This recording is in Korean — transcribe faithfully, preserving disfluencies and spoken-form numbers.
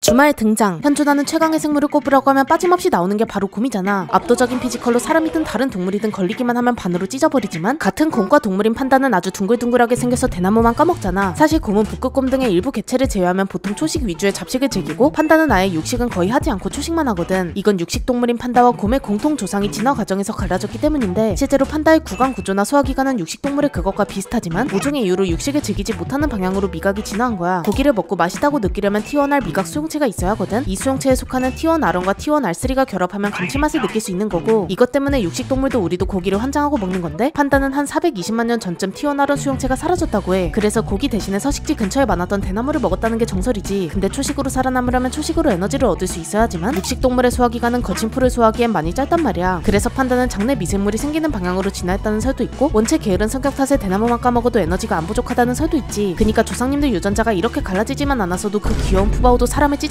주말 등장. 현존하는 최강의 생물을 꼽으라고 하면 빠짐없이 나오는 게 바로 곰이잖아. 압도적인 피지컬로 사람이든 다른 동물이든 걸리기만 하면 반으로 찢어버리지만 같은 곰과 동물인 판다는 아주 둥글둥글하게 생겨서 대나무만 까먹잖아. 사실 곰은 북극곰 등의 일부 개체를 제외하면 보통 초식 위주의 잡식을 즐기고 판다는 아예 육식은 거의 하지 않고 초식만 하거든. 이건 육식 동물인 판다와 곰의 공통 조상이 진화 과정에서 갈라졌기 때문인데 실제로 판다의 구강 구조나 소화기관은 육식 동물의 그것과 비슷하지만 모종의 이유로 육식을 즐기지 못하는 방향으로 미각이 진화한 거야. 고기를 먹고 맛있다고 느끼려면 티 원 알 미각 수용체가 있어야 하거든. 이 수용체에 속하는 티 원 알 원과 티 원 알 쓰리가 결합하면 감칠맛을 느낄 수 있는 거고, 이것 때문에 육식 동물도 우리도 고기를 환장하고 먹는 건데 판다는 한 사백이십만 년 전쯤 티 원 알 원 수용체가 사라졌다고 해. 그래서 고기 대신에 서식지 근처에 많았던 대나무를 먹었다는 게 정설이지. 근데 초식으로 살아남으려면 초식으로 에너지를 얻을 수 있어야 하지만 육식 동물의 소화기관은 거친 풀을 소화하기엔 많이 짧단 말이야. 그래서 판다는 장내 미생물이 생기는 방향으로 진화했다는 설도 있고, 원체 게으른 성격 탓에 대나무만 까먹어도 에너지가 안 부족하다는 설도 있지. 그니까 조상님들 유전자가 이렇게 갈라지지만 않았어도 그 귀여운 푸바오도 사람을 찢